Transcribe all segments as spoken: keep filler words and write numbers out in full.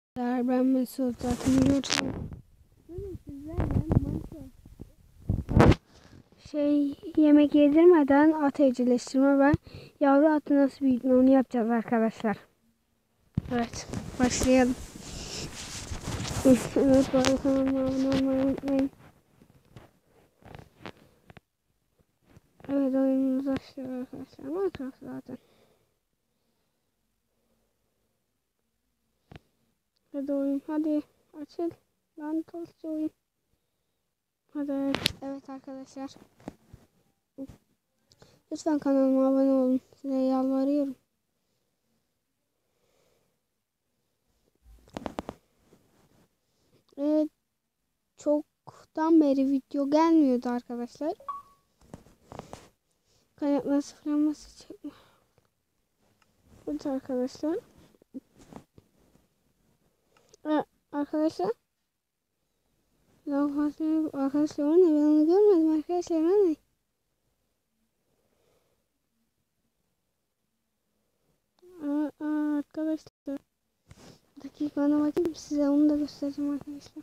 Ben Mesut zaten biliyorsun. Bugün sizlerle Minecraft şey yemek yedirmeden at evcilleştirme ve yavru atı nasıl büyütme onu yapacağız arkadaşlar. Evet, başlayalım. Evet, bu arada kanalıma abone olmayı unutmayın. Evet, oyunumuz başlıyor arkadaşlar. Minecraft zaten. Hadi oyun, hadi açıl. Lan tozcu oyun. Hadi evet, evet arkadaşlar. Lütfen kanalıma abone olun. Size yalvarıyorum. Evet, çoktan beri video gelmiyordu arkadaşlar. Kaynaklar sıfırlanması çekme. Evet arkadaşlar. Evet arkadaşlar. Arkadaşlar o ne? Ben onu görmedim arkadaşlar. O ne? Aa, aa, arkadaşlar. Bir dakika ona bakayım. Size onu da göstereceğim arkadaşlar.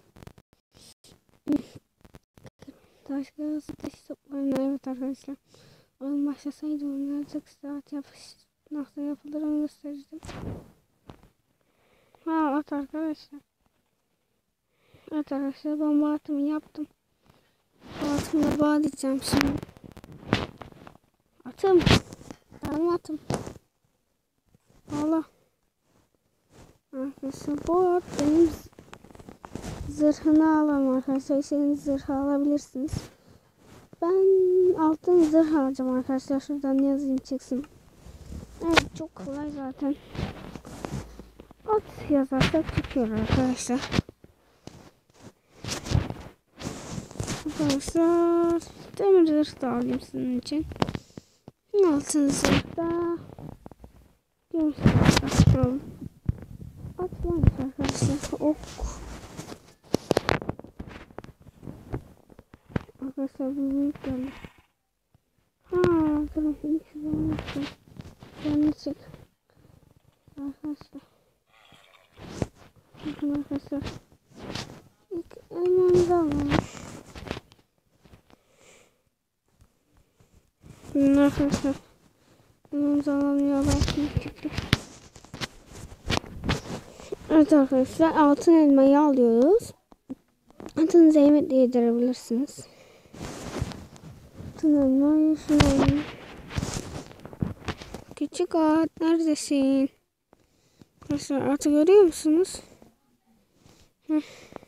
Taş kağısı taş toplarına. Evet arkadaşlar. Oyun başlasaydı oynayacak saat yapış. Nasıl yapılır onu göstereceğim. Ha at arkadaşlar. Evet arkadaşlar ben bu atımı yaptım. Bu atımla bağlayacağım şimdi. Atım. Benim atım. Allah. Arkadaşlar bu at benim zırhını alalım arkadaşlar. Senin zırhı alabilirsiniz. Ben altın zırh alacağım arkadaşlar. Şuradan yazayım çıksın. Evet çok kolay zaten. At yazarsak çıkıyor arkadaşlar. Arkadaşlar demir zırh da alayım sizin için. Altın zırh da gümüş zırh da alalım. At varmış arkadaşlar. Ok. Arkadaşlar bu büyük geldi. Ha, tamam. İlk zaman yaptım. Canlı çık. Arkadaşlar. Bakın arkadaşlar. İlk elmamızı alalım. Bakın arkadaşlar. Elmamızı alalım. Ya belki çıktı. Evet arkadaşlar. Altın elmayı alıyoruz. Atınıza yemek de yedirebilirsiniz. Altın elmayı şunu. Küçük at neredesin? Arkadaşlar atı görüyor musunuz? Heh.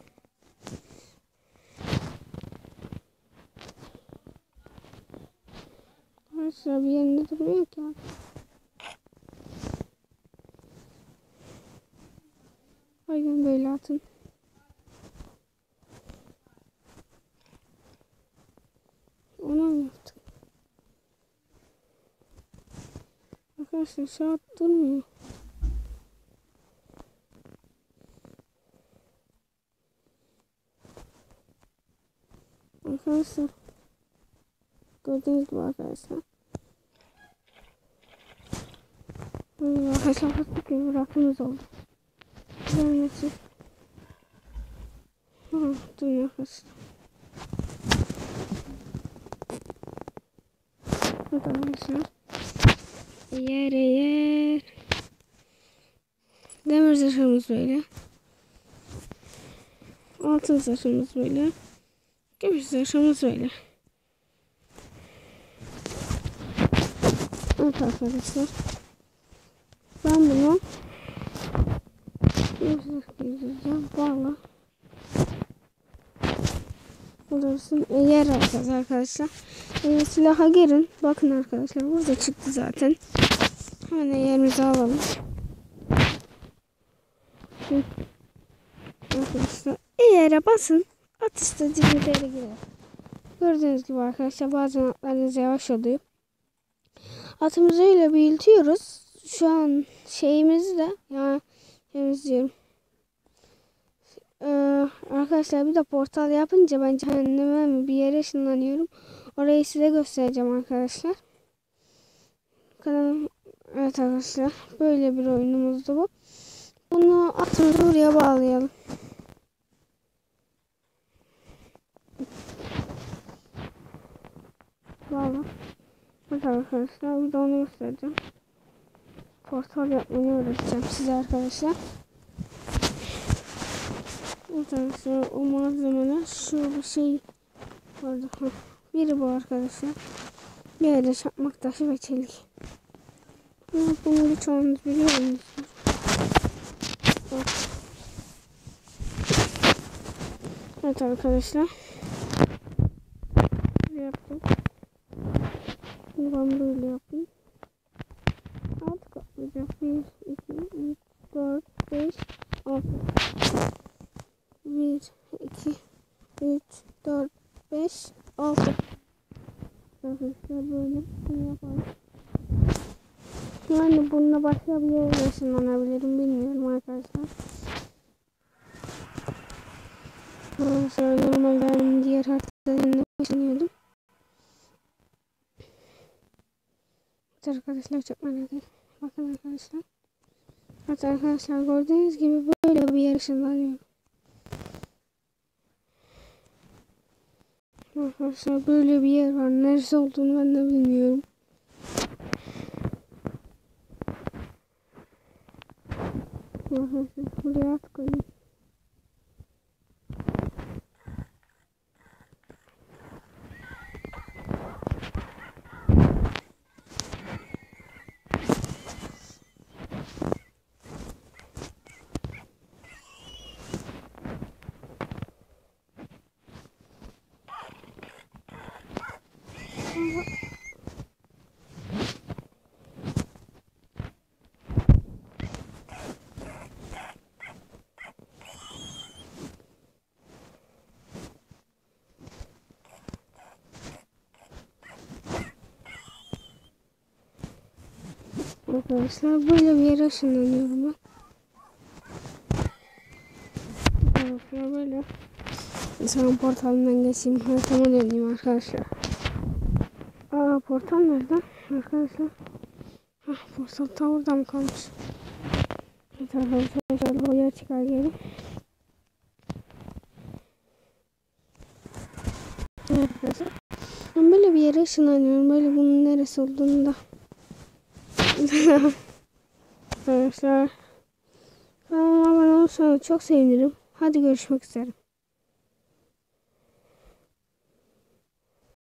Arkadaşlar bir yerinde durmuyor ki. Aynen böyle atın. Ona mı yaptık? Arkadaşlar şu at durmuyor. Arkadaşlar gördüğünüz gibi arkadaşlar. Böyle arkadaşlar baktık gibi rakımız oldu. Görmesi. Ha, durmuyor arkadaşlar. Evet arkadaşlar. Eğer eğer. Demir zırhımız böyle. Altın zırhımız böyle. Gümüş zırhımız böyle. Evet arkadaşlar. Ben bunu gümüş zırh giydireceğim. Valla. Olursun. Eğer alacağız arkadaşlar. Eğer silaha girin. Bakın arkadaşlar. Burada çıktı zaten. Hemen yerimizi alalım. Hı. Arkadaşlar. Eğer'e basın. At istediğiniz yere girer. Gördüğünüz gibi arkadaşlar bazen atlarınız yavaş oluyor. Atımızı öyle büyütüyoruz. Şu an şeyimizi de yani şeyimiz diyorum. Ee, arkadaşlar bir de portal yapınca ben cehenneme bir yere ışınlanıyorum. Orayı size göstereceğim arkadaşlar. Kanalım, evet arkadaşlar böyle bir oyunumuzdu bu. Bunu atımızı buraya bağlayalım. Bağla. Evet arkadaşlar, bir de onu göstereceğim. Portal yapmayı öğreteceğim size arkadaşlar. Evet arkadaşlar, o malzemeler şu bir şey vardı. Biri bu arkadaşlar. Diğeri de çakmak taşı ve çelik. Bunu birçoğunuz biliyor musunuz? Evet. Evet arkadaşlar. Böyle yaptım. Şimdi ben böyle yapayım. Alt katlayacak. bir, iki, üç, dört, beş, altı. bir, iki, üç, dört, beş, altı. Arkadaşlar böyle bunu yapalım. Yani bununla başka bir yere ışınlanabilirim bilmiyorum arkadaşlar. Arkadaşlar normalde benim diğer haritalarında ışınlanıyordum. Evet arkadaşlar, çok merak ettim. Bakın arkadaşlar. Evet arkadaşlar, gördüğünüz gibi böyle bir yer ışınlanıyorum. Arkadaşlar böyle bir yer var. Neresi olduğunu ben de bilmiyorum. Arkadaşlar buraya at koyayım. Arkadaşlar böyle bir yere ışınlanıyorum ben. Arkadaşlar böyle. Sonra portalından geçeyim. Haritama döneyim arkadaşlar. Aa, portal nerede arkadaşlar? Hah, portal ta orada mı kalmış? Evet arkadaşlar, buraya çıkar geri. Evet arkadaşlar. Ben böyle bir yere ışınlanıyorum. Böyle bunun neresi olduğunu da. Arkadaşlar. Kanalıma abone olursanız çok sevinirim. Hadi görüşmek üzere.